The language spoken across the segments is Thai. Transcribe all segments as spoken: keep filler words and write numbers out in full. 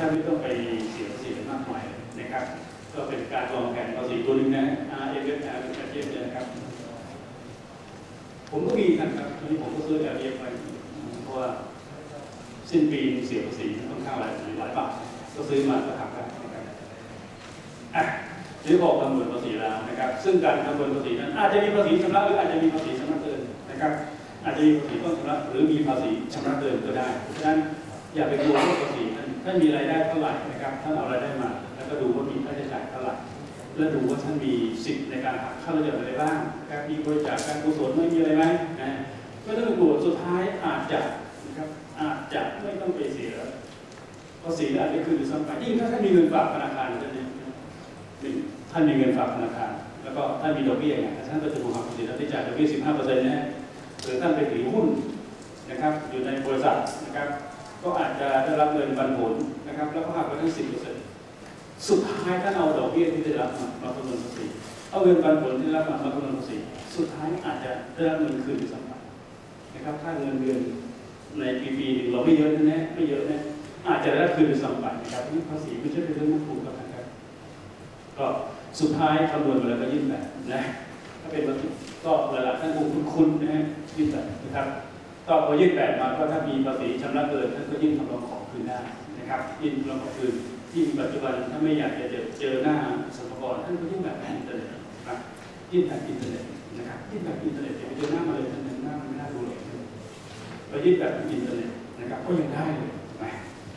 านไม่ต้องไปเสียภาษีมากมายนะครับก็เป็นการวางแผนภาษีตัวนึงนะ อาร์ เอฟ เอฟ อาร์ เป็นการเทียบเนี่ยนะครับผมก็มีท่านครับตอนนี้ผมก็ซื้อ อาร์ เอฟ ไปเพราะว่าสิ้นปีเสียภาษีค่อนข้างหลายหลายบาทก็ซื้อมาก็ทำได้นะครับอ่ะนี่บอกคำนวณภาษีแล้วนะครับซึ่งการคำนวณภาษีนั้นอาจจะมีภาษีชำระหรืออาจจะมีภาษีชำระเกินนะครับอาจจะมีภาษีต้องชำระหรือมีภาษีชำระเกินก็ได้เพราะฉะนั้นอย่าไปกลัวเรื่องภาษีนั้นท่านมีรายได้เท่าไหร่นะครับท่านเอารายได้มาแล้วก็ดูว่ามีค่าใช้จ่ายเท่าไหร่แล้วดูว่าท่านมีสิทธิ์ในการหักค่าใช้จ่ายอะไรบ้างการมีบริจาคการกุศลไม่มีอะไรไหมนะก็ต้องดูสุดท้ายอาจจะนะครับอาจจะไม่ต้องไปเสียภาษีอาจจะคืนซ้ำไปยิ่งถ้าท่านมีเงินฝากธนาคารท่านนี้ท่านมีเงินฝากธนาคารแล้วก็ท่านมีดอกเบี้ยไงท่านก็จะถูกหักภาษีที่จ่ายดอกเบี้ย สิบห้าเปอร์เซ็นต์ นะหรือท่านไปถือหุ้นนะครับอยู่ในบริษัทนะครับก็อาจจะได้รับเงินปันผลนะครับแล้วก็หักไปทั้ง สิบเปอร์เซ็นต์ สุดท้ายท่านเอาดอกเบี้ยที่ได้รับมามาคำนวณภาษีเอาเงินปันผลที่ได้รับมามาคำนวณภาษีสุดท้ายอาจจะได้รับเงินคืนไปสักบาทนะครับถ้าเงินเดือนในปีปีหนึ่งเราไม่เยอะแน่ไม่เยอะแน่อาจจะได้คืนไปสักบาทนะครับนี่ภาษีไม่ใช่เป็นเรื่องน่าถูกแล้วนะครับก็สุดท้ายคำนวณมาแล้วก็ยื่นแบบนะถ้าเป็นวัตถุก็หลายๆท่านคงคุ้นๆนะฮะยื่นแบบนะครับก็พอยื่นแบบมาก็ถ้ามีภาษีชำระเกินท่านก็ยื่นคำร้องขอคืนได้นะครับยื่นคำร้องขอคืนที่ปัจจุบันถ้าไม่อยากจะเจอหน้าสรรพากรท่านก็ยื่นแบบอินเทอร์เน็ตนะยื่นแบบอินเทอร์เน็ตนะครับยื่นแบบอินเทอร์เน็ตอย่าไปเจอหน้ามาเลยท่านหน้าไม่น่าดูเลยไปยื่นแบบอินเทอร์เน็ตนะครับก็ยังได้เลยนะ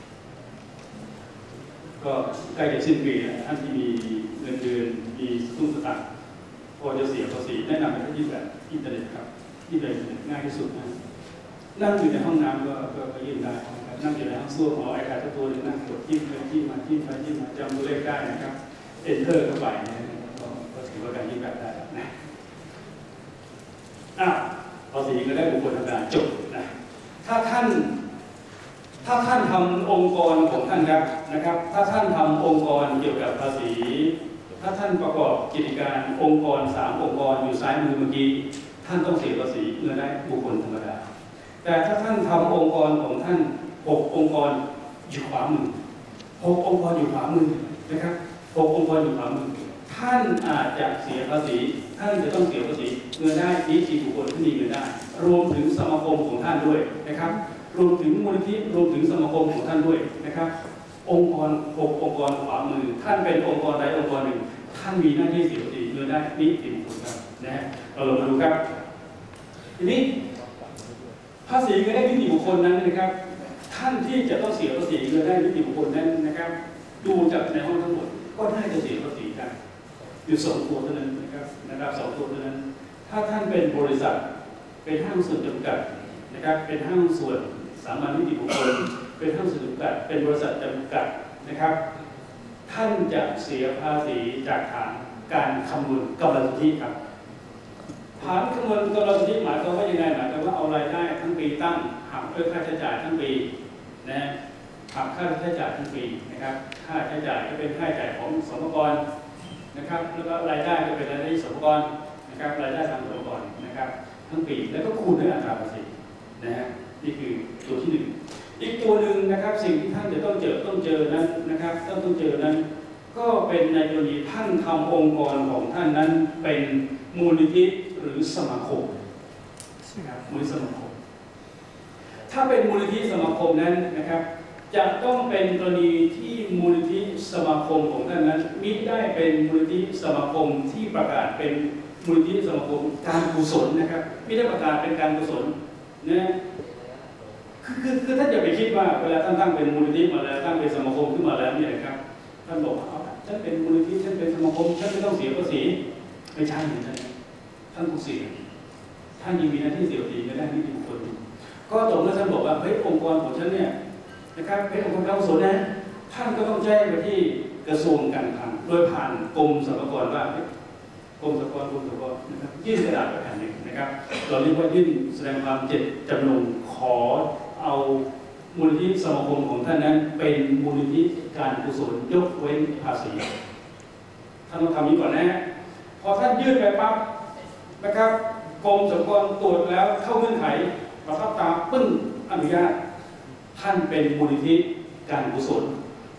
ก็ใกล้จะสิ้นปีแล้วท่านที่มีเงินเดือนมีตุ้งสตางค์พอจะเสียภาษีแนะนำให้ท่านยื่นแบบอินเทอร์เน็ตครับยื่นแบบง่ายที่สุดนะนั่งอยู่ในห้องน้ำก็ก็ยื่นได้นั่งอยู่ในห้องส้วมเอาไอแพดตัวนึงนั่งกดจิ้มไปจิ้มมาจิ้มไปจิ้มมาจำตัวเลขได้นะครับเอนเตอร์เข้าไปเนี่ยก็ถือว่าการยื่นแบบได้นะอ้าวภาษีก็ได้บุคคลธรรมดาจบนะถ้าท่านถ้าท่านทำองค์กรของท่านครับนะครับถ้าท่านทำองค์กรเกี่ยวกับภาษีถ้าท่านประกอบกิจการองค์กรสามองค์กรอยู่ซ้ายมือเมื่อกี้ท่านต้องเสียภาษีเงินได้บุคคลธรรมดาแต่ถ้าท่านทำองค์กรของท่านหกองค์กรอยู่ขวามือหกองค์กรอยู่ขวามือนะครับหกองค์กรอยู่ขวามือท่านอาจจะเสียภาษีท่านจะต้องเสียภาษีเงินได้นิติบุคคลที่มีเงินได้รวมถึงสมาคมของท่านด้วยนะครับรวมถึงมูลนิธิรวมถึงสมาคมของท่านด้วยนะครับองค์กรหกองค์กรขวามือท่านเป็นองค์กรใดองค์กรหนึ่งท่านมีหน้าที่เสียภาษีเงินได้นิติบุคคลครับนะฮะเราลองมาดูครับทีนี้ภาษีเงินได้นิติบุคคลนั้นนะครับท่านที่จะต้องเสียภาษีเงินได้นิติบุคคลนั้นนะครับดูจากในห้องทั้งหมดก็น่าจะเสียภาษีกันอยู่สองตัวเท่านั้นนะครับนะครับสองตัวเท่านั้นถ้าท่านเป็นบริษัทเป็นห้างส่วนจำกัดนะครับเป็นห้างส่วนสามัญนิติบุคคลเป็นห้างส่วนจำกัดเป็นบริษัทจำกัดนะครับท่านจะเสียภาษีจากฐานการคำนวณกำไรสุทธิครับฐานคำนวณกำไรสุทธิหมายความว่ายังไงหมายความว่าเอารายได้ทั้งปีตั้งหักเพื่อค่าใช้จ่ายทั้งปีนะหักค่าใช้จ่ายทั้งปีนะครับค่าใช้จ่ายก็เป็นค่าใช้จ่ายของสรรพากรนะครับแล้วก็รายได้ก็เป็นรายได้สรรพากรนะครับรายได้ทางสรรพากรนะครับทั้งปีแล้วก็คูณด้วยอัตราภาษีนะฮะนี่คือตัวที่หนึ่งอีกตัวหนึ่งนะครับสิ่งที่ท่านจะต้องเจอต้องเจอนั้นนะครับต้องต้องเจอนั้นก็เป็นในกรณีท่านทำองค์กรของท่านนั้นเป็นมูลนิธิหรือสมาคมนะครับมูลนิธิสมาคมถ้าเป็นมูลนิธิสมาคมนั้นนะครับจะต้องเป็นกรณีที่มูลนิธิสมาคมของท่านนั้นมิได้เป็นมูลนิธิสมาคมที่ประกาศเป็นมูลนิธิสมาคมการกุศลนะครับไม่ได้ประกาศเป็นการกุศลนะคือคือคือท่านอย่าไปคิดว่าเวลาท่านตั้งเป็นมูลนิธิมาแล้วตั้งเป็นสมาคมขึ้นมาแล้วเนี่ยนะครับท่านบอกว่าเอาฉันเป็นมูลนิธิฉันเป็นสมาคมฉันไม่ต้องเสียภาษีไม่ใช่เหมือนกันท่านต้องเสียท่านยังมีหน้าที่เสียภาษีในด้านนิติบุคคลก็ตรงนั้นท่านบอกว่าเฮ้ยองค์กรของฉันเนี่ยนะครับเป็นองค์กรการกุศลนะท่านก็ต้องแจ้งไปที่กระทรวงการคลังโดยผ่านกรมสรรพากรว่ากรมสรรพากรกรมสรรพากรนะครับยื่นกระดาษไปแผ่นหนึ่งนะครับเราเรียกว่ายื่นแสดงความเจตจำนงขอเอามูลนิธิสมาคมของท่านนั้นเป็นมูลนิธิการกุศลยกเว้นภาษีท่านต้องทำนี้ก่อนนะพอท่านยื่นไปปั๊บนะครับกรมสรรพากรตรวจแล้วเข้าเงื่อนไขประทับตาปึ้งอนุญาตท่านเป็นมูลนิธิการกุศล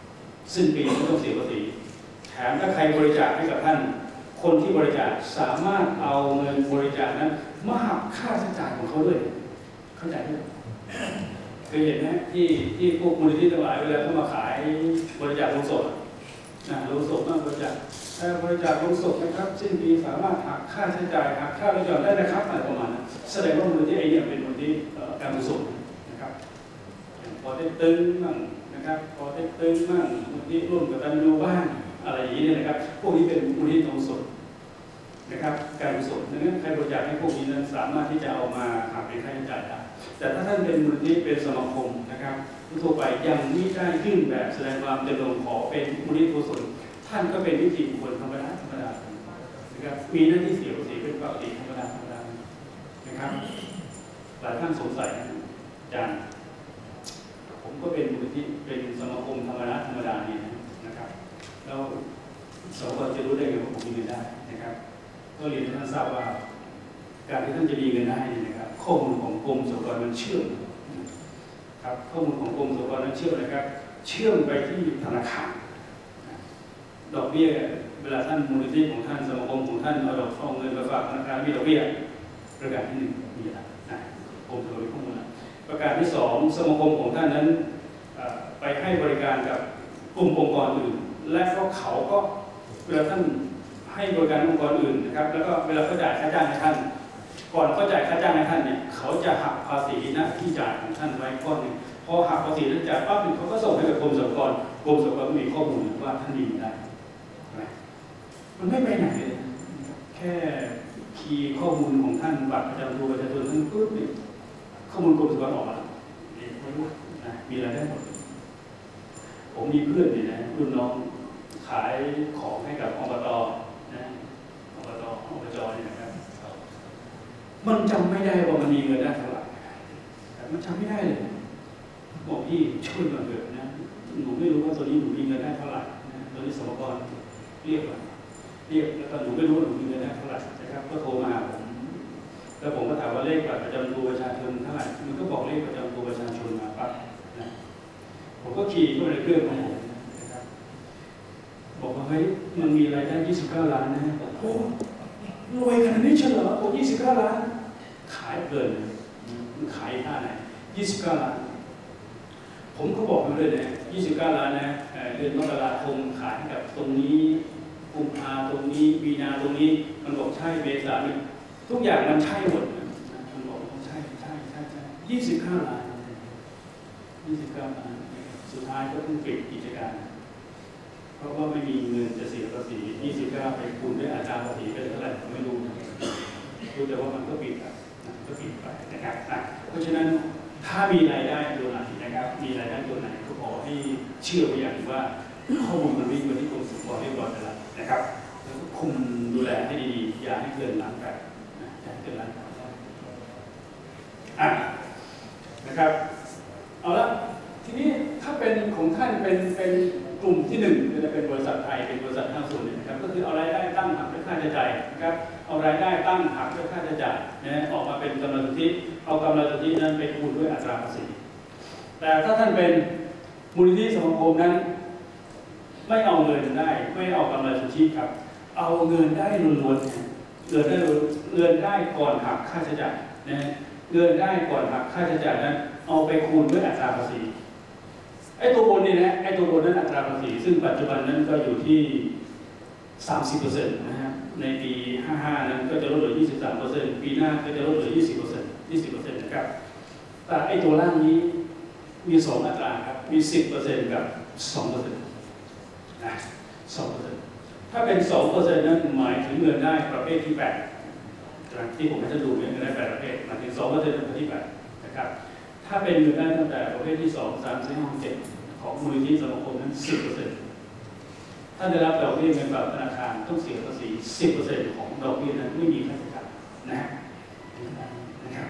สิ้นปีไม่ต้องเสียภาษีแถมถ้าใครบริจาคให้กับท่านคนที่บริจาคสามารถเอาเงินบริจาคนั้นมาหักค่าใช้จ่ายของเขาด้วยเข้าใจไหมเคยเห็นไหมที่ที่พวกมูลนิธิทั้งหลายเวลาเขามาขายบริจาคโลงศพนะโลงศพมากบริจาคถ้าบริจาคโลงศพนะครับสิ้นปีสามารถหักค่าใช้จ่ายหักค่าบริจาคได้นะครับอะไรประมาณนั้นแสดงว่ามูลนิธิไอเนี่ยเป็นมูลนิธิการกุศลนะครับพอได้ตึงมั่งนะครับพอได้ตึงมั่งมูลนิธิร่วมกับตันยูบ้างอะไรอย่างนี้เนี่ยนะครับพวกนี้เป็นมูลนิธิการกุศลนะครับการกุศลดังนั้นใครบริจาคให้พวกนี้นั้นสามารถที่จะเอามาหักเป็นค่าใช้จ่ายได้แต่ถ้าท่านเป็นมูลนิธิเป็นสมาคมนะครับทั่วไปยังไม่ได้ยื่นแบบแสดงความจำนงขอเป็นมูลนิธิกุศลท่านก็เป็นนิติบุคคลธรรมดาธรรมดานะครับมีหน้าที่เสียภาษีเป็นปกติธรรมดาธรรมดานะครับหลายท่านสงสัยอาจารย์ผมก็เป็นมูลนิธิเป็นสมาคมธรรมดาธรรมดานี่นะครับแล้วสวจะรู้ได้ไงว่าผมมีเงินได้นะครับก็เรียนให้ท่านทราบว่าการที่ท่านจะมีเงินได้นี่นะครับข้อมูลของกรมสรรพากรมันเชื่อมครับข้อมูลของกรมสรรพากรนั้นเชื่อมนะครับเชื่อมไปที่ธนาคารดอกเบี้ยเวลาท่านมูลนิธิของท่านสมาคมของท่านเอาดอกเอาเงินมาฝากธนาคารมีดอกเบี้ยประการที่หนึ่งมีอะไรนะกรมสรรพากรข้อมูลประการที่สองสมาคมของท่านนั้นไปให้บริการกับกลุ่มองค์กรอื่นและก็เขาก็เวลาท่านให้บริการองค์กรอื่นนะครับแล้วก็เวลาเขาจ่ายค่าจ้างให้ท่านก่อนเขาจ่ายค่าจ้างให้ท่านเนี่ยเขาจะหักภาษีหน้าที่จ่ายของท่านไว้ก้อนหนึ่งพอหักภาษีนั้นจ่ายปั๊บเขาก็ส่งให้กับกรมสรรพากรกรมสรรพากรมีข้อมูลว่าท่านมีได้มันไม่ไปไหนเลยแค่คีย์ข้อมูลของท่านบัตรประจำตัวประชาชนท่านปุ๊บเนี่ยข้อมูลกรมสรรพากรออกมามีอะไรได้หมดผมมีเพื่อนเนี่ยนะรุ่นน้องขายของให้กับอบตนะอบตอบจเนี่ยนะครับมันจำไม่ได้ว่ามันมีเงินได้เท่าไหร่มันจำไม่ได้เลยบอกพี่ช่วยหน่อยเถอะนะหนูไม่รู้ว่าตัวนี้หนูมีเงินได้เท่าไหร่นะตัวนี้สมกรเรียกมาเรียกแล้วก็หนูไม่รู้หนูมีเงินได้เท่าไหร่นะครับก็โทรมาหาผมแล้วผมก็ถามว่าเลขบัตรประจำตัวประชาชนเท่าไหร่มันก็บอกเลขประจำตัวประชาชนมาปั๊บนะผมก็ขี่เข้าไปในเครื่องของผมนะครับบอกว่าเฮ้ยมันมีรายได้ยี่สิบเก้าล้านนะโอ้รวยขนาดนี้เฉลยโอ้ยี่สิบเก้าล้านขายเกินมันขายท่าไหนยี่สิบเก้าล้านผมก็บอกไปเลยนะยี่สิบเก้าล้านนะเดือนมกราคมขายกับตรงนี้กุมภาตรงนี้มีนาตรงนี้มันบอกใช่เมษาทุกอย่างมันใช่หมดมันบอกใช่ใช่ใช่ใช่ยี่สิบเก้าล้านยี่สิบเก้าล้านสุดท้ายก็ต้องปิดกิจการเพราะว่าไม่มีเงินจะเสียภาษียี่สิบเก้าไปคูณด้วยอัตราภาษีเป็นเท่าไหร่ไม่รู้รู้แต่ว่ามันก็ปิดอ่ะก็ปิดไปนะครับเพราะฉะนั้นถ้ามีรายได้ตัวไหนนะครับมีรายได้ตัวไหนก็ขอให้เชื่อไปอย่างว่าข้อมูลมันวิ่งมาที่กรมสรรพากรเรียบร้อยแล้วนะครับแล้วก็คุมดูแลให้ดีๆอย่าให้เกินล้านกันนะอย่าให้เกินล้านกันอ่ะนะครับเอาละทีนี้ถ้าเป็นของท่านเป็นเป็นกลุ่มที่หนึ่งจะเป็นบริษัทไทยเป็นบริษัทห้างส่วนเนี่ยนะครับก็คือเอารายได้ตั้งหักด้วยค่าใช้จ่ายนะครับเอารายได้ตั้งหักด้วยค่าใช้จ่ายนะออกมาเป็นกำไรสุทธิเอากำไรสุทธินั้นไปคูณด้วยอัตราภาษีแต่ถ้าท่านเป็นมูลนิธิสมาคมนั้นไม่เอาเงินได้ไม่เอากำไรสุทธิครับเอาเงินได้ล้วนๆเงินได้เงินได้ก่อนหักค่าใช้จ่ายนะเงินได้ก่อนหักค่าใช้จ่ายนั้นเอาไปคูณด้วยอัตราภาษีไอ้ตัวบนนี่นะไอ้ตัวบนนั้นอัตราภาษีซึ่งปัจจุบันนั้นก็อยู่ที่ สามสิบเปอร์เซ็นต์ นะฮะในปีห้าสิบห้านั้นก็จะลดเหลือ ยี่สิบสามเปอร์เซ็นต์ ปีหน้าก็จะลดเหลือ ยี่สิบเปอร์เซ็นต์ ยี่สิบเปอร์เซ็นต์ นะครับแต่ไอ้ตัวล่างนี้มีสองอัตราครับมี สิบเปอร์เซ็นต์ กับ สองเปอร์เซ็นต์ นะ สองเปอร์เซ็นต์ ถ้าเป็น สองเปอร์เซ็นต์ นั้นหมายถึงเงินได้ประเภทที่แปดที่ผมให้ท่านดูเนี่ยเงินได้แปดประเภทหมายถึง สองเปอร์เซ็นต์ ประเภทที่แปดนะครับถ้าเป็นเงินได้ตั้งแต่ประเภทที่สอง สาม สี่ ห้า เจ็ดของมูลนิธิสมาคมนั้น สิบเปอร์เซ็นต์ ถ้าได้รับดอกเบี้ยเงินฝากธนาคารต้องเสียภาษี สิบเปอร์เซ็นต์ ของดอกเบี้ยนั้นไม่มีค่าใช้จ่ายนะนะครับ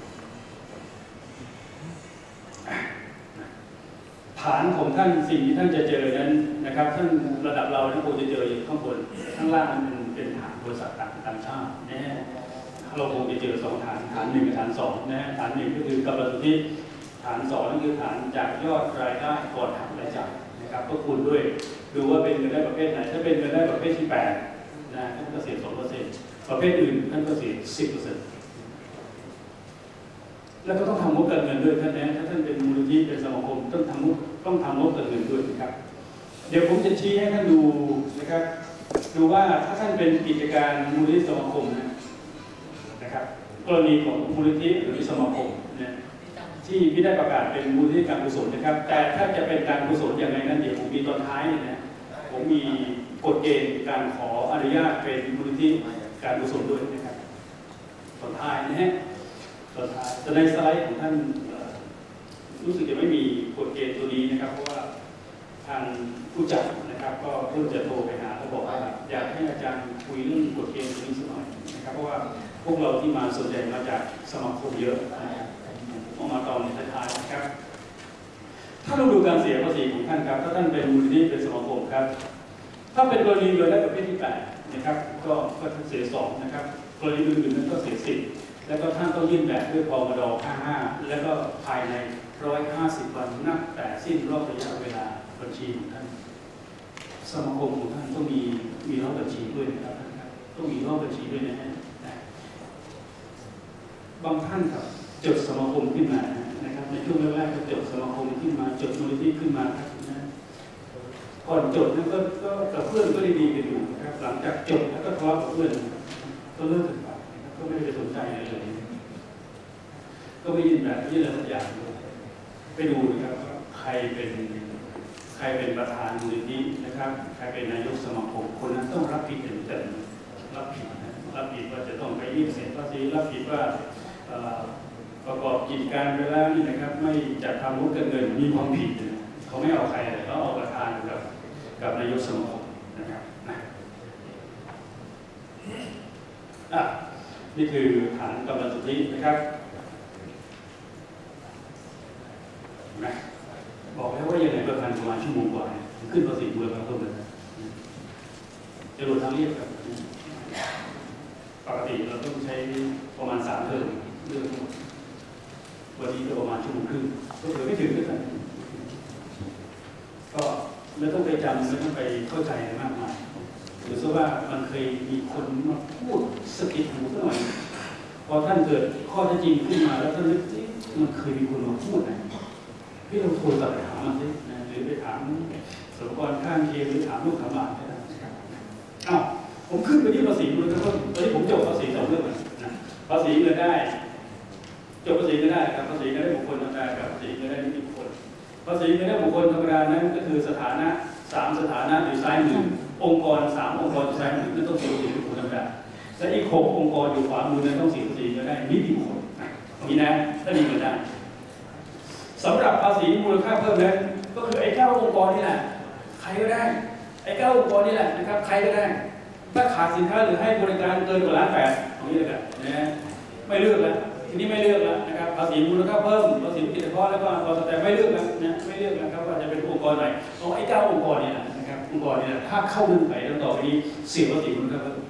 ฐานของท่านสิ่งที่ท่านจะเจอนั้นนะครับท่านระดับเราท่านคงจะเจออยู่ข้างบนข้างล่างมันเป็นฐานบริษัทต่างต่างชาตินะเราคงจะเจอสองฐานฐานหนึ่งกับฐานสองนะฐานหนึ่งก็คือกำไรสุทธิฐานสองนั่นคือฐานจากยอดรายได้ก่อนหักรายจ่ายนะครับก็คูณด้วยดูว่าเป็นเงินได้ประเภทไหนถ้าเป็นเงินได้ประเภทที่แปดนะท่านก็เสียสองเปอร์เซ็นต์ประเภทอื่นท่านก็เสียสิบเปอร์เซ็นต์แล้วก็ต้องทำงบการเงินด้วยท่านนะถ้าท่านเป็นมูลนิธิเป็นสมาคมต้องทำงบต้องทำงบการเงินด้วยนะครับเดี๋ยวผมจะชี้ให้ท่านดูนะครับดูว่าถ้าท่านเป็นกิจการมูลนิธิสมาคมนะนะครับกรณีของมูลนิธิหรือสมาคมนะที่พี่ได้ประกาศเป็นมูลนิธิการกุศลนะครับแต่ถ้าจะเป็นการกุศลอย่างไรนั้นเดี๋ยวผมมีตอนท้ายนะผมมีกฎเกณฑ์การขออนุญาตเป็นมูลนิธิการกุศลด้วยนะครับตอนท้ายนะฮะตอนท้ายแต่ในสไลด์ของท่านรู้สึกจะไม่มีกฎเกณฑ์ตัวนี้นะครับเพราะว่าทางผู้จัดนะครับก็เพิ่งจะโทรไปหาเขาบอกว่าอยากให้อาจารย์คุยเรื่องกฎเกณฑ์ตัวนี้สักหน่อยนะครับเพราะว่าพวกเราที่มาส่วนใหญ่มาจากสมาคมเยอะนะครับออกมาตอนในท้ายๆนะครับถ้าเราดูการเสียภาษีของท่านครับถ้าท่านเป็นมูลนิธิเป็นสมาคมครับถ้าเป็นกรณีเงินได้ประเภทที่แปดนะครับก็ก็เสียสองนะครับกรณีอื่นๆนั้นก็เสียสิบแล้วก็ท่านต้องยื่นแบบด้วยพมดห้าสิบห้าแล้วก็ภายในหนึ่งร้อยห้าสิบวันนับแต่สิ้นรอบระยะเวลาบัญชีของท่านสมาคมของท่านต้องมีมีรอบบัญชีด้วยนะครับต้องมีรอบบัญชีด้วยนะฮะบางท่านครับจดสมาคมขึ้นมานะครับในช่วงแรกๆก็จดสมาคมขึ้นมาจดมูลนิธิขึ้นมาครับนะก่อนจดนั้นก็ก็กับเพื่อนก็ดีๆกันอยู่นะครับหลังจากจดแล้วก็ทะเลาะกับเพื่อนก็เลิกกันไปก็ไม่ได้สนใจอะไรเลยก็ไม่ยินแบบยื่นอะไรสักอย่างไปดูนะครับว่าใครเป็นใครเป็นประธานมูลนิธินะครับใครเป็นนายกสมาคมคนนั้นต้องรับผิดเต็มๆรับผิดนะรับผิดว่าจะต้องไปยื่นเสียภาษีรับผิดว่าประกอบกิจการไปแล้วนี่นะครับไม่จัดทำงบการเงินมีความผิดนะเขาไม่เอาใครเลยเขาเอาประธานกับกับนายกสมาคมนะครับนะอ่ะนี่คือฐานกำลังสุทธินะครับนะบอกแล้วว่ายังไงประมาณประมาณชั่วโมงกว่าขึ้นภาษีมูลค่าเพิ่มเลยจะลดทางเรียบครับปกติเราต้องใช้ประมาณสามเทอมเรื่องทั้งหมดวันนี้ก็ประมาณชั่วโมงครึ่งก็ถือไม่ถึงด้วยกันก็ไม่ต้องไปจำไม่ต้องไปเข้าใจมากมายหรือซะว่ามันเคยมีคนมาพูดสะกิดหูสักหน่อยพอท่านเกิดข้อเท็จจริงขึ้นมาแล้วท่านนึกว่ามันเคยมีคนมาพูดนะพี่เราโทรศัพท์ไปถามมันสิหรือไปถามสมกรข้างเคียงหรือถามลูกถามหลานก็ได้อ้าวผมขึ้นไปที่ภาษีมูลค่าเพิ่มตอนนี้ผมจบภาษีสองเรื่องนะภาษีเงินได้จบภาษีเงินได้ครับภาษีเงินได้บุคคลธรรมดากับภาษีเงินได้นิติบุคคลภาษีเงินได้บุคคลธรรมดานั้นก็คือสถานะสามสถานะอยู่ซ้ายมือองค์กรสามองค์กรอยู่ซ้ายมือนั่นต้องเสียภาษีบุคคลธรรมดาและอีกหกองค์กรอยู่ขวามือนั้นต้องเสียภาษีเงินได้นิติบุคคลตรงนี้นะถ้าดีเงินได้สำหรับภาษีมูลค่าเพิ่มนั้นก็คือไอ้เก้าองค์กรนี่แหละใครก็ได้ไอ้เก้าองค์กรนี่แหละนะครับใครก็ได้ถ้าขาดสินค้าหรือให้บริการเกินกว่าล้านแปดตรงนี้เลยกันนะไม่เลือกแล้วทีนี้ไม่เลือกแล้วนะครับภาษีมูลค่าเพิ่มภาษีกิจการแล้วก็ภาษีแต่ไม่เลือกแล้วนะไม่เลือกแล้วครับว่าจะเป็นองค์กรไหนเอาไอ้เก้าองค์กรนี่แหละนะครับองค์กรนี่แหละถ้าเข้าเงื่อนไขแล้วต่อไปนี้เสียภาษีมูลค่าเพิ่ม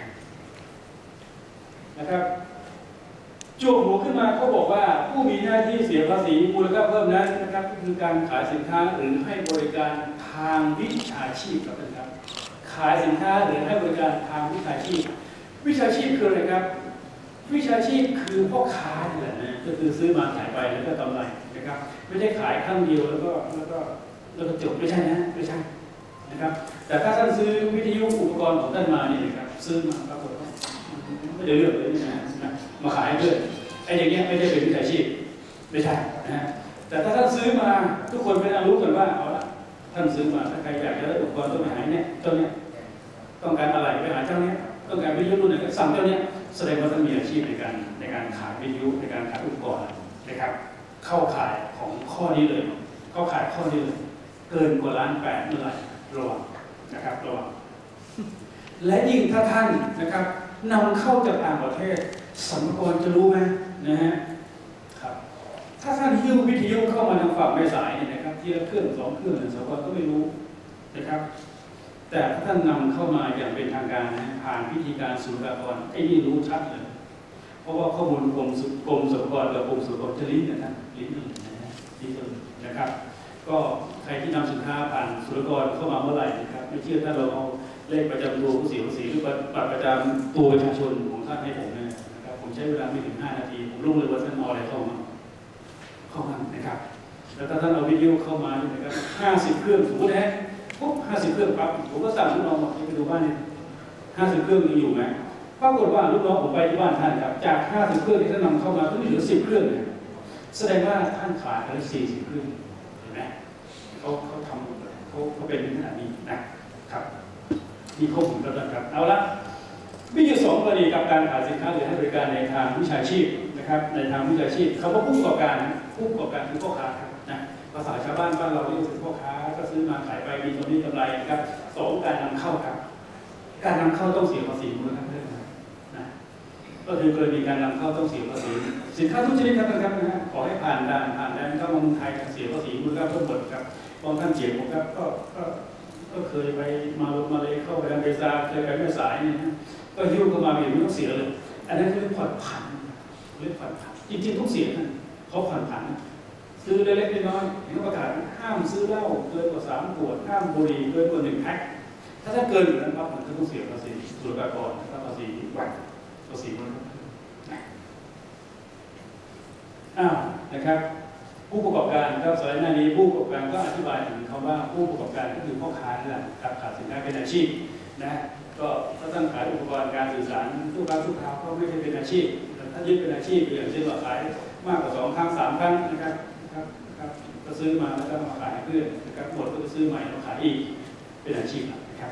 นะครับจวบหัวขึ้นมาเขาบอกว่าผู้มีหน้าที่เสียภาษีมูลค่าเพิ่มนั้นนะครับคือการขายสินค้าหรือให้บริการทางวิชาชีพครับขายสินค้าหรือให้บริการทางวิชาชีพวิชาชีพคืออะไรครับวิชาชีพคือพ่อค้านี่แหละนะก็คือซื้อมาขายไปแล้วก็กำไรนะครับไม่ใช่ขายครั้งเดียวแล้วก็แล้วก็แล้วก็จบไม่ใช่นะไม่ใช่นะครับแต่ถ้าท่านซื้อวิทยุอุปกรณ์ของท่านมานี่นะครับซื้อมาปรากฏว่าไม่ได้เลือกเลยนะมาขายเพื่อนไอ้อย่างเงี้ยไม่ได้เป็นวิชาชีพไม่ใช่นะฮะแต่ถ้าท่านซื้อมาทุกคนเป็นรู้กันว่าเอาละท่านซื้อมาถ้าใครอยากจะได้อุปกรณ์ต้องไปหาเนี่ยเจ้าเนี้ยต้องการอะไรไปหาเจ้าเนี้ยต้องการวิทยุรุ่นไหนก็สั่งเจ้าเนี้ยแสดงว่าท่านมีอาชีพในการในการขายวิทยุในการขายอุปกรณ์นะครับเข้าข่ายของข้อนี้เลยเข้าข่ายข้อนี้เลยเกินกว่าล้านแปดเมื่อไหร่ระวังนะครับระวังและยิ่งถ้าท่านนะครับนำเข้าจากต่างประเทศสรรพากรจะรู้ไหมนะฮะครับถ้าท่านหิ้ววิทยุเข้ามาทางฝั่งแม่สายเนี่ยนะครับที่ละเครื่องสองเครื่องสรรพากรก็ไม่รู้นะครับแต่ถ้าท่านนำเข้ามาอย่างเป็นทางการนะผ่านพิธีการศุลกากรไอ้นี่รู้ชัดเลยเพราะว่าข้อมูลกรมกรมสรรพากรกับกรมศุลกากรจะลิ้นกันนะลิ้นกันนะลิ้นกันนะครับเพก็ใครที่นำสินค้าผ่านศุลกากรเข้ามาเมื่อไหร่นะครับไม่เชื่อถ้าเราเอาเลขประจำตัวผู้เสียภาษีหรือบัตรประจำตัวประชาชนของท่านให้ผมนะครับผมใช้เวลาไม่ถึงห้านาทีผมรู้เลยว่าท่านเอาอะไรเข้ามาเข้ามานะครับแล้วถ้าท่านเอาวิดีโอเข้ามาเนี่ยนะครับห้าสิบเครื่องสมมตินะปุ๊บห้าสิบเครื่องปั๊บผมก็สั่งลูกน้องบอกไปดูบ้านเนี่ยห้าสิบเครื่องยังอยู่ไหมปรากฏว่าลูกน้องผมไปที่บ้านท่านครับจากห้าสิบเครื่องที่ท่านนำเข้ามาก็เหลือสิบเครื่องเนี่ยแสดงว่าท่านขายไปแล้วสี่สิบเครื่องเห็นไหมเขาเขาทำเขาเขาเป็นขนาดนี้นะครับมีข้อมูลแล้วนะครับเอาละมีอยู่สองกรณีกับการขายสินค้าหรือให้บริการในทางวิชาชีพนะครับในทางวิชาชีพคำว่าผู้ประกอบการนะผู้ประกอบการคือพ่อค้าครับนะภาษาชาวบ้านบ้านเราเรียกเป็นพ่อค้าก็ซื้อมาขายไปมีกำไรกำไรนะครับสองการนำเข้าครับการนำเข้าต้องเสียภาษีมูลค่าเพิ่มนะก็คือกรณีการนำเข้าต้องเสียภาษีสินค้าทุกชนิดครับนะครับนะขอให้ผ่านด่านผ่านแดนเข้ามาเมืองไทยเสียภาษีมูลค่าเพิ่มหมดครับบางท่านเจียผมครับก็ก็ก็เคยไปมาลงมาเลยเข้าไปทางเบซาเคยไปแม่สายเนี่ยก็หิ้วเข้ามาไม่ต้องเสียเลยอันนั้นคือผ่อนผันเรื่องผ่อนผันจริงๆต้องเสียนะเขาผ่อนผันซื้อเล็กๆน้อยๆเห็นประกาศห้ามซื้อเหล้าเกินกว่าสามขวดห้ามบุหรี่เกินกว่าหนึ่งแพ็คถ้าถ้าเกินอยู่นั้นปั๊บมันก็ต้องเสียภาษีศุลกากรถ้าภาษีวัดภาษีมันอ้าวนะครับผู้ประกอบการครับสไลด์หน้านี้ผู้ประกอบการก็อธิบายถึงคำว่าผู้ประกอบการก็คือพ่อค้านี่แหละครับขายสินค้าเป็นอาชีพนะก็ถ้าท่านขายอุปกรณ์การสื่อสารทุกครั้งทุกคราวก็ไม่ใช่เป็นอาชีพถ้ายึดเป็นอาชีพอย่างเช่นว่าขายมากกว่าสองครั้งสามครั้งนะครับนะครับครับก็ซื้อมาแล้วก็มาขายเพื่อนนะครับหมดก็ซื้อใหม่มาขายอีกเป็นอาชีพนะครับ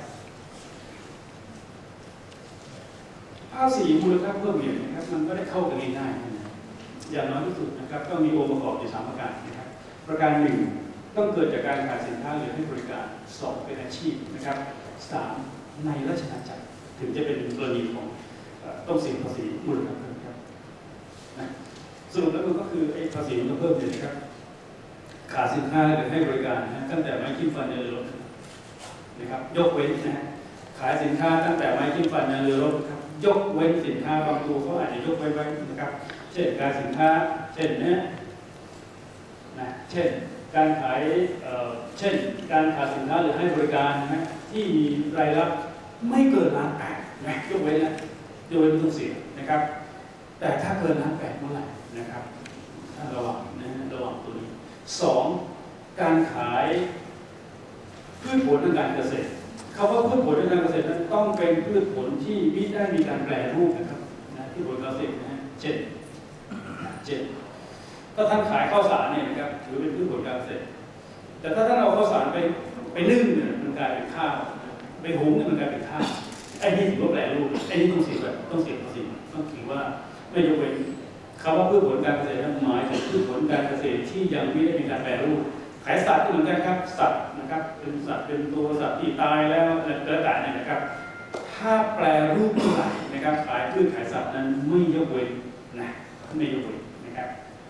ภาษีมูลค่าเพิ่มเนี่ยนะครับมันก็ได้เข้ากันง่ายๆอย่างน้อยที่สุดนะครับก็มีองค์ประกอบอยู่สามประการนะครับประการหนึ่งต้องเกิดจากการขายสินค้าหรือให้บริการสองเป็นอาชีพนะครับสามในราชอาณาจักรถึงจะเป็นกรณีของต้องเสียภาษีมูลค่าเพิ่มครับนะสรุปแล้วมันก็คือไอ้ภาษีมูลค่าเพิ่มเนี่ยนะครับขายสินค้าหรือให้บริการนะตั้งแต่ไม้จิ้มฟันยันเรือรถนะครับยกเว้นนะขายสินค้าตั้งแต่ไม้จิ้มฟันยันเรือรถครับยกเว้นสินค้าบางตัวเขาอาจจะยกไว้ไว้นะครับเช่นการสินค้าเช่นนี้นะเช่นการขายเช่นการขายสินค้าหรือให้บริการนะที่มีรายรับไม่เกินล้านแปดนะยกเว้นนะยกเว้นไม่ต้องเสียนะครับแต่ถ้าเกินล้านแปดเมื่อไหร่นะครับท่านระวังนะระวังตัวนี้สองการขายพืชผลทางการเกษตรคำว่าพืชผลทางการเกษตรนั้นต้องเป็นพืชผลที่ไม่ได้มีการแปรรูปนะครับนะพืชผลเกษตรนะเช่นเช่นถ้าท่านขายข้าวสารเนี่ยนะครับถือเป็นพืชผลการเกษตรแต่ถ้าท่านเอาข้าวสารไปไปนึ่งเนี่ยมันกลายเป็นข้าวไปหุงเนี่ยมันกลายเป็นข้าวไอ้นี่ถือว่าแปรรูปไอ้นี่ต้องเสียแบบต้องเสียภาษีต้องถือว่าไม่ยกเว้นคำว่าพืชผลการเกษตรนั้นหมายถึงพืชผลการเกษตรที่ยังไม่ได้มีการแปรรูปขายสัตว์ก็เหมือนกันครับสัตว์นะครับเป็นสัตว์เป็นตัวสัตว์ที่ตายแล้วแล้วแต่เนี่ยนะครับถ้าแปรรูปเท่าไหร่นะครับขายพืชขายสัตว์นั้นไม่ยกเว้นนะไม่ยกเว้นนะครับ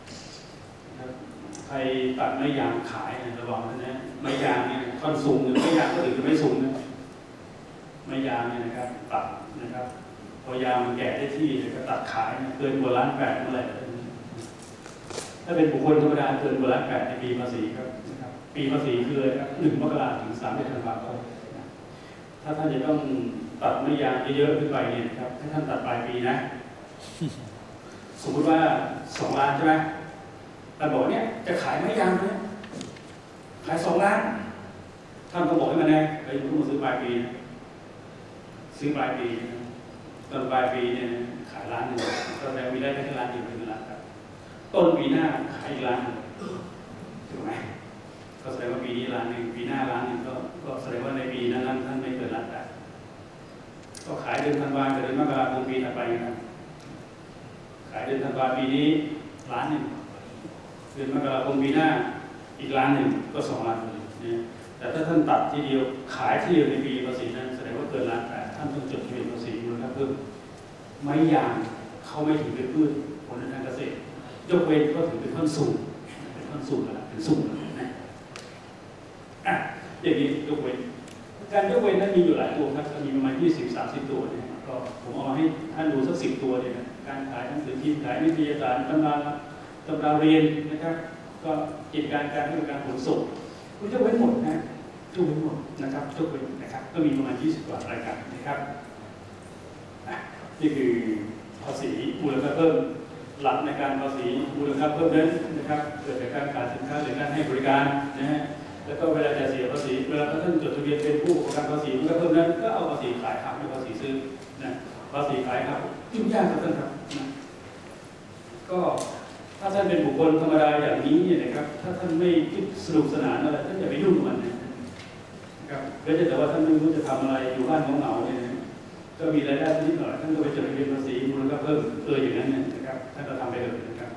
ใครตัดไม้ยางขายระวังนะไม้ยางเนี่ยท่อนสูงหรือไม้ยางก็ถือเป็นไม้สูงนะไม้ยางเนี่ยนะครับตัดนะครับพอยางมันแก่ได้ที่ก็ตัดขายเกินกว่าล้านแปดเมื่อไหร่ถ้าเป็นบุคคลธรรมดาเกินกว่าล้านแปดในปีภาษีครับนะครับปีภาษีคือหนึ่งมกราถึงสามเดือนธันวาคมถ้าท่านจะต้องตัดไม้ยางเยอะๆขึ้นไปเนี่ยครับให้ท่านตัดปลายปีนะสมมติว่าสองล้านใช่ไหมท่านบอกเนี่ยจะขายไม้ยางนะขายสองล้านท่านก็บอกให้มันแน่ไปยุ่งมาซื้อปลายปีนะซื้อปลายปีตอนปลายปีเนี่ยขายล้านหนึ่งก็แล้วมีได้แค่ล้านเดียวเป็นล้านครับต้นปีหน้าขายอีกล้านถูกไหมก็แสดงว่าปีนี้ล้านหนึ่งปีหน้าล้านหนึ่งก็ก็แสดงว่าในปีนั้นท่านไม่เกิดล้านแต่ก็ขายเดือนธันวาคมเดือนมกราคมปีถัดไปนะครับขายเดือนธันวาคมปีนี้ล้านหนึ่งเดือนมกราคมปีหน้าอีกล้านหนึ่งก็สองล้านเลยนะแต่ถ้าท่านตัดทีเดียวขายที่เดียวในปีภาษีนั้นแสดงว่าเกินล้านแต่ท่านต้องจดทะเบียนภาษีมูลค่าเพิ่มไม้ยางเขาไม่ถือเป็นพืชผลทางเกษตรยกเว้นก็ถือเป็นท่อนสูงเป็นท่อนสูงแล้วเป็นสูงนะอ่ะอย่างนี้ยกเว้นการยกเว้นนั้นมีอยู่หลายตัวครับมีประมาณยี่สิบสามสิบตัวเนี่ยก็ผมเอามาให้ท่านดูสักสิบตัวเนี่ยนะการขายหนังสือพิมพ์ขายนิตยสารตำราตำราเรียนนะครับก็กิจการการบริการขนส่งคุณจะเว้นหมดนะจะเว้นหมดนะครับจะเว้นนะครับก็มีประมาณยี่สิบกว่ารายการนะครับนี่คือภาษีมูลค่าเพิ่มหลักในการภาษีมูลค่าเพิ่มนั้นนะครับเกิดจากการขายสินค้าหรือการให้บริการนะฮะแล้วก็เวลาจะเสียภาษีเวลาท่านจดทะเบียนเป็นผู้ประกอบการภาษีมูลค่าเพิ่มนั้นก็เอาภาษีขายหักไม่ภาษีซื้อนะภาษีขายหักยุ่งยากครับท่านครับนะก็ถ้าท่านเป็นบุคคลธรรมดาอย่างนี้เนี่ยนะครับถ้าท่านไม่สนุกสนานอะไรท่านอย่าไปยุ่งกับมันนะครับแล้วแต่ว่าท่านไม่รู้จะทำอะไรอยู่บ้านเหงาๆเนี่ยก็มีรายได้นิดหน่อยท่านก็ไปจดทะเบียนภาษีมูลค่าเพิ่มเอออย่างนั้นเนี่ยนะครับท่านก็ทำไปเลยนะครับ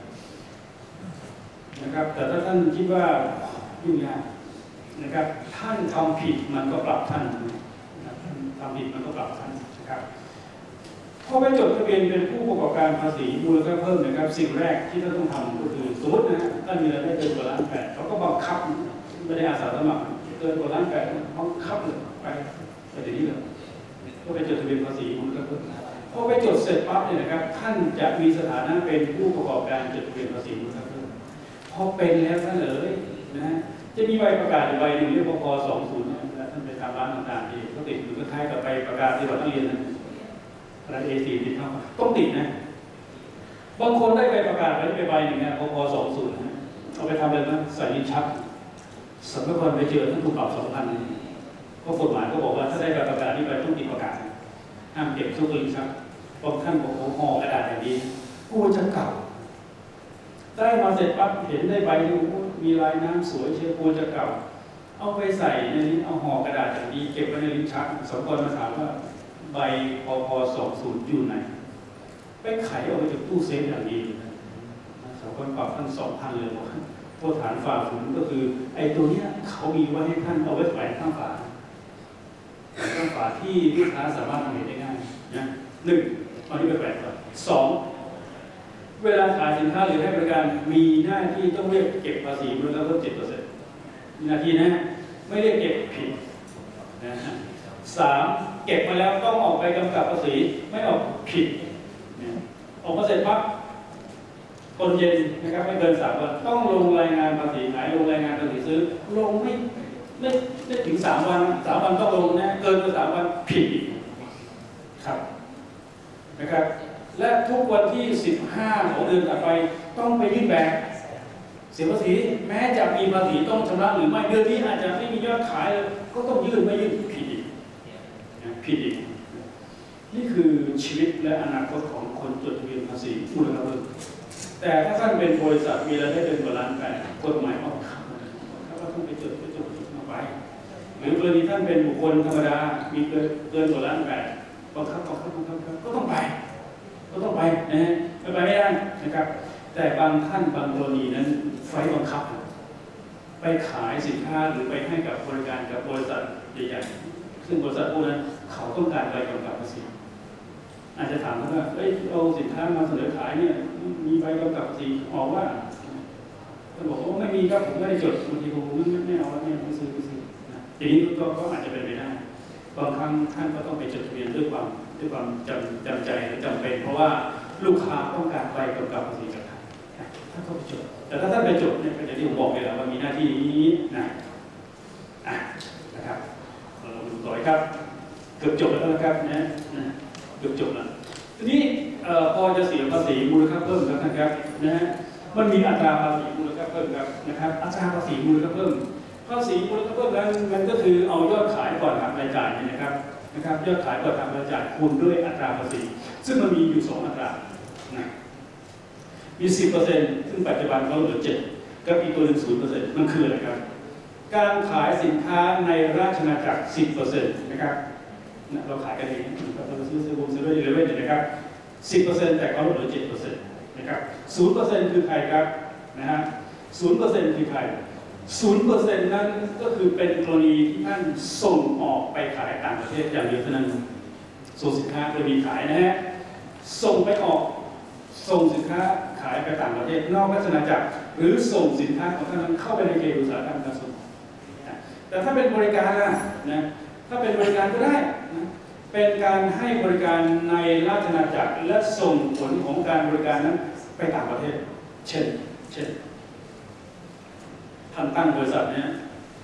นะครับแต่ถ้าท่านคิดว่ายุ่งยากนะครับท่านทำผิดมันก็ปรับท่านนะครับท่านทำผิดมันก็ปรับท่านนะครับพอไปจดทะเบียนเป็นผู้ประกอบการภาษีมูลค่าเพิ่มนะครับสิ่งแรกที่ท่านต้องทำก็คือสมมตินะท่านมีรายได้เกินกว่าล้านแปดเขาก็บังคับไม่ได้อาสาสมัครเกินกว่าล้านแปดบังคับเลยไปไปถึงนี้เลยก็ไปจดทะเบียนภาษีมูลค่าเพิ่มพอไปจดเสร็จปั๊บเนี่ยนะครับท่านจะมีสถานะเป็นผู้ประกอบการจดทะเบียนภาษีมูลค่าเพิ่มพอเป็นแล้วท่านเลยนะจะมีใบประกาศใบหนึ่งเรียกว่าพ.สองศูนย์นะท่านไปทำร้านต่างๆที่เขาติดอยู่ก็คล้ายกับใบประกาศที่วัดนักเรียนนะอะไรเอสี่ติดเข้าต้องติดนะบางคนได้ใบประกาศไว้ไปใบหนึ่งนะพ.สองศูนย์นะเอาไปทำอะไรนะใส่ลิ้นชักสำนักงานไปเจอท่านถูกปรับสองพันเพราะกฎหมายก็บอกว่าถ้าได้ใบประกาศที่ไปต้องติดประกาศห้ามเก็บซุกลิ้นชักบางท่านบอกห่อกระดาษอย่างนี้กูจะเก่าได้มาเสร็จปั๊บเห็นได้ใบนึงมีลายน้ำสวยเชียวกูจะเก่าเอาไปใส่ในนี้เอาห่อกระดาษอย่างนี้เก็บไว้ในลิ้นชักสมกรมาถามว่าใบพ.พ.สองศูนย์อยู่ไหนไปไขออกมาจากตู้เซฟอย่างนี้สมกรปรับท่านสองพันเลยบอกโทษฐานฝ่าฝืนก็คือไอ้ตัวเนี้ยเขามีไว้ให้ท่านเอาไว้แขวนข้างฝาข้างฝาที่ลูกค้าสามารถทำเห็นได้ง่ายนะหนึ่งเอาที่ไปแขวนก่อนสองเวลาขายสินค้าหรือให้บริการมีหน้าที่ต้องเรียกเก็บภาษีมูลค่าเพิ่มเจ็ดเปอร์เซ็นต์มีหน้าที่นะไม่เรียกเก็บผิดนะสามเก็บมาแล้วต้องออกไปกำกับภาษีไม่ออกผิดออกมาเสร็จปั๊บคนเย็นนะครับไม่เกินสามวันต้องลงรายงานภาษีขายลงรายงานภาษีซื้อลงไม่ไม่ไม่ถึงสามวันสามวันต้องลงนะเกินกว่าสามวันผิดครับนะครับและทุกวันที่สิบห้าของเดือนต่อไปต้องไปยื่นแบบเสียภาษีแม้จะมีภาษีต้องชำระหรือไม่เดือนนี้อาจจะไม่มียอดขายเลยก็ต้องยื่นไม่ยื่นผิดอีกผิดอีกนี่คือชีวิตและอนาคตของคนจดทะเบียนภาษีมูลค่าเพิ่มแต่ถ้าท่านเป็นบริษัทมีรายได้เกินกว่าล้านแปดกฎหมายบังคับถ้าว่าต้องไปจดไปจดมาไปหรือกรณีท่านเป็นบุคคลธรรมดามีเกินเกินกว่าล้านแปดบังคับบังคับบังคับก็ต้องไปก็ต้องไปนะฮะไม่ไปไม่ได้นะครับแต่บางท่านบางกรณีนั้นไฟบังคับไปขายสินค้าหรือไปให้กับบริการกับบริษัทใหญ่ๆซึ่งบริษัทพวกนั้นเขาต้องการใบกำกับภาษีอาจจะถามว่าเอ้ยเอาสินค้ามาเสนอขายเนี่ยมีใบกำกับภาษีออกว่าท่านบอกว่าไม่มีครับผมไม่ได้จดบางทีผมไม่เอาแล้วไม่ซื้อไม่ซื้อนะอย่างนี้ก็ก็อาจจะเป็นไปได้บางครั้งท่านก็ต้องไปจดทะเบียนด้วยความด้วยความจำจำใจจำเป็นเพราะว่าลูกค้าต้องการใบกำกับภาษีจากท่านท่านก็ไปจดแต่ถ้าท่านไปจดเนี่ยอย่างที่ผมบอกไปแล้วว่ามีหน้าที่นี้นะอ่ะนะครับเราดูต่อครับเกือบจบแล้วนะครับนะเกือบจบแล้วทีนี้พอจะเสียภาษีมูลค่าเพิ่มแล้วนะครับนะฮะมันมีอัตราภาษีมูลค่าเพิ่มครับนะครับอัตราภาษีมูลค่าเพิ่มภาษีมูลค่าเพิ่มนั้นมันก็คือเอายอดขายก่อนหักรายจ่ายเนี่ยนะครับนะครับยอดขายก่อนหักรายจ่ายคูณด้วยอัตราภาษีซึ่งมันมีอยู่สองอัตรานะมี สิบเปอร์เซ็นต์ ซึ่งปัจจุบันเขาเหลือเจ็ดกับอีกตัวหนึ่ง ศูนย์ เปอร์เซ็นต์ มันคืออะไรครับการขายสินค้าในราชอาณาจักร สิบเปอร์เซ็นต์ นะครับเราขายกันเองเราซื้อซื้อบุญซื้อด้วยเลเว่นนะครับ สิบเปอร์เซ็นต์ แต่เขาเหลือ เจ็ดเปอร์เซ็นต์ นะครับ ศูนย์เปอร์เซ็นต์ คือใครครับนะฮะ ศูนย์เปอร์เซ็นต์ คือใคร ศูนย์เปอร์เซ็นต์ นั้นก็คือเป็นกรณีที่ท่านส่งออกไปขายต่างประเทศอย่างเดียวเท่านั้นส่งสินค้าโดยมีขายนะฮะส่งไปออกส่งสินค้าขายไปต่างประเทศนอกราชอาณาจักรหรือส่งสินค้าของท่านนั้นเข้าไปในเขตอุตสาหกรรมการส่งแต่ถ้าเป็นบริการนะถ้าเป็นบริการก็ได้นะเป็นการให้บริการในราชอาณาจักรและส่งผลของการบริการนั้นไปต่างประเทศเช่นเช่นท่านตั้งบริษัทเนี่ย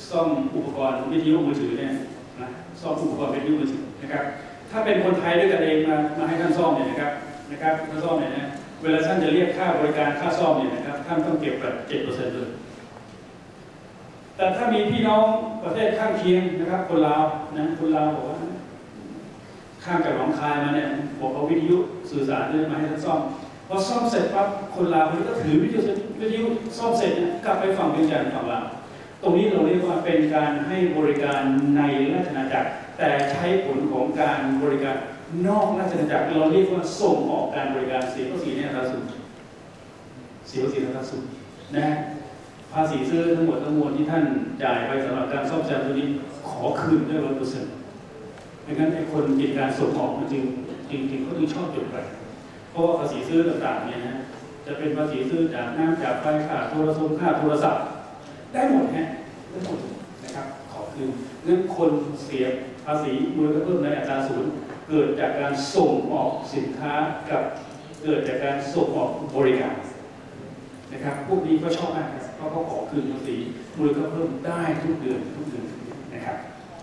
ซ่อมอุปกรณ์วิทยุมือถือเนี่ยนะซ่อมอุปกรณ์วิทยุมือถือนะครับถ้าเป็นคนไทยด้วยกันเองมามาให้ท่านซ่อมเนี่ยนะครับนะครับท่านซ่อมเนี่ยนะเวลาท่านจะเรียกค่าบริการค่าซ่อมเนี่ยนะครับท่านต้องเก็บแบบเจ็ดเปอร์เซ็นต์เลยแต่ถ้ามีพี่น้องประเทศข้างเคียงนะครับคนลาวนะคนลาวบอกว่าข้ามจากหนองคายมาเนี่ยบอกเอาวิทยุสื่อสารเนี่ยมาให้ท่านซ่อมพอซ่อมเสร็จปั๊บคนลาวคนนี้ก็ถือวิทยุวิทยุซ่อมเสร็จเนี่ยกลับไปฝั่งเวียงจันทร์ฝั่งลาวตรงนี้เราเรียกว่าเป็นการให้บริการในราชอาณาจักรแต่ใช้ผลของการบริการนอกราชอาณาจักรเราเรียกว่าส่งออกการบริการเสียภาษีในอัตราสูงเสียภาษีในอัตราสูงนะภาษีซื้อทั้งหมดทั้งมวลที่ท่านจ่ายไปสำหรับการซ่อมแซมตัวนี้ขอคืนได้ร้อยเปอร์เซ็นต์ดังนั้นไอ้คนกิจการส่งออกจริงจริงจริงเขาถึงชอบจดไปเพราะว่าภาษีซื้อต่างๆเนี่ยนะจะเป็นภาษีซื้อจากน้ำจากไฟค่าโทรศัพท์ค่าโทรศัพท์ได้หมดฮะได้หมดนะครับขอคืนเงินคนเสียภาษีมูลค่าเพิ่มในอัตราศูนย์เกิดจากการส่งออกสินค้ากับเกิดจากการส่งออกบริการนะครับพวกนี้ก็ชอบมากเพราะเขาขอคืนภาษีมูลค่าเพิ่มได้ทุกเดือนทุกเดือนนะครับ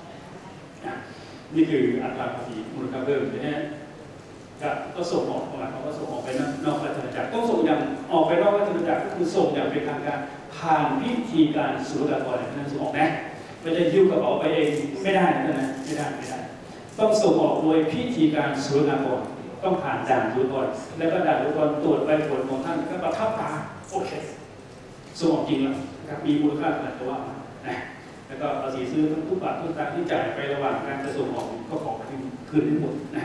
นี่คืออัตราภาษีมูลค่าเพิ่มนะก็ส่งออกประมาณเขาก็ส่งออกไปนอกราชอาณาจักรต้องส่งอย่างออกไปนอกราชอาณาจักรก็คือส่งอย่างเป็นทางการผ่านพิธีการศุลกากรนั่นส่งออกนะไม่ได้ยิ้วกระเป๋าไปเองไม่ได้นะนะไม่ได้ไม่ได้ต้องส่งออกโดยพิธีการศุลกากรต้องผ่านด่านศุลกากรแล้วก็ด่านศุลกากรตรวจใบผลของท่านก็ประทับตาโอเคส่งออกจริงแล้วนะครับมีมูลค่าขนาดว่านะแล้วก็ภาษีซื้อทั้งทุกบาททุกสตางค์ที่จ่ายไประหว่างการจะส่งออกก็ขอคืนทั้งหมดนะ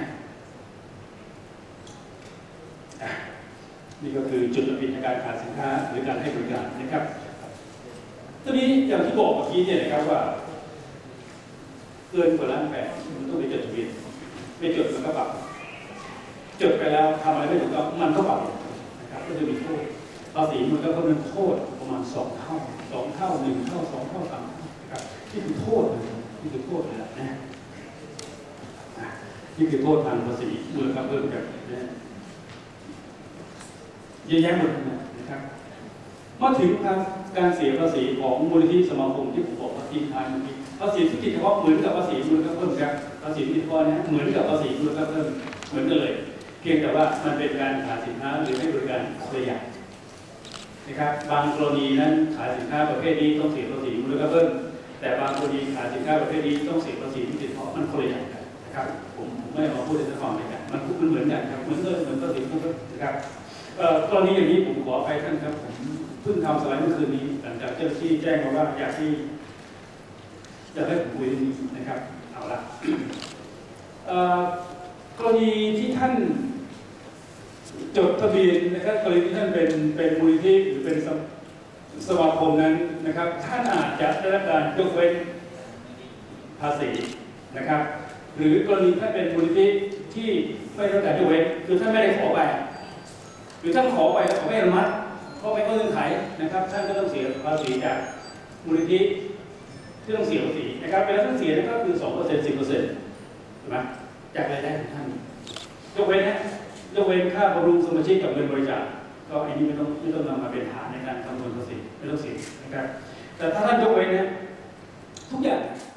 นี่ก็คือจุดประพินในการขายสินค้าหรือการให้บริการนะครับทีนี้อย่างที่บอกเมื่อกี้เนี่ยนะครับว่าเกินกว่าล้านแปดมันต้องไปจดทะเบียนไม่จดมันก็ปรับจดไปแล้วทำอะไรไม่ถูกต้องมันก็ปรับนะครับก็จะมีโทษภาษีมันก็เป็นโทษประมาณสองเท่าสองเท่าหนึ่งเท่าสองเท่าสามนะครับนี่คือโทษเลยนี่คือโทษเลยนะนี่คือโทษทางภาษีมูลค่าเพิ่มกันนะเยอะแยะหมดนะครับมาถึงการเสียภาษีของมูลนิธิสมาคมที่ผมบอกว่าทิ้งท้ายเมื่อกี้ภาษีธุรกิจเฉพาะเหมือนกับภาษีมูลค่าเพิ่มครับภาษีธุรกิจก้อนนี้เหมือนกับภาษีมูลค่าเพิ่มเหมือนกันเลยเพียงแต่ว่ามันเป็นการขายสินค้าหรือให้บริการคนละอย่างนะครับบางกรณีนั้นขายสินค้าประเภทนี้ต้องเสียภาษีมูลค่าเพิ่มแต่บางกรณีขายสินค้าประเภทนี้ต้องเสียภาษีธุรกิจเฉพาะมันคนละอย่างกันนะครับผมไม่มาพูดในทางฝั่งเลยกันมันมันเหมือนกันครับเหมือนกันเหมือนภาษีมูลค่าเพิ่มนะครับกรณีอย่างนี้ผมขออภัยท่านครับผมเพิ่งทำสไลด์เมื่อคืนนี้หลังจากเจ้าหน้าที่แจ้งมาว่าอยากที่จะให้ผมคุยเรื่องนี้นะครับเอาละกรณีที่ท่านจดทะเบียนนะครับกรณีที่ท่านเป็นเป็นมูลนิธิหรือเป็นสมาคมนั้นนะครับท่านอาจจะได้รับการยกเว้นภาษีนะครับหรือกรณีท่านเป็นมูลนิธิที่ไม่ได้รับการยกเว้นคือท่านไม่ได้ขอไปหรือท่านขอไปแล้วเขาไม่อนุมัติเพราะไม่เข้าเงื่อนไขนะครับท่านก็ต้องเสียภาษีจากมูลนิธิที่ต้องเสียภาษีนะครับเวลาท่านเสียก็คือสองเปอร์เซ็นต์สิบเปอร์เซ็นต์ถูกไหมจากรายได้ของท่านยกเว้นนะยกเว้นค่าบำรุงสมาชิกกับเงินบริจาคก็อันนี้ไม่ต้องไม่ต้องนำมาเป็นฐานในการคำนวณภาษีไม่ต้องเสียนะครับแต่ถ้าท่านยกเว้นนะทุกอย่าง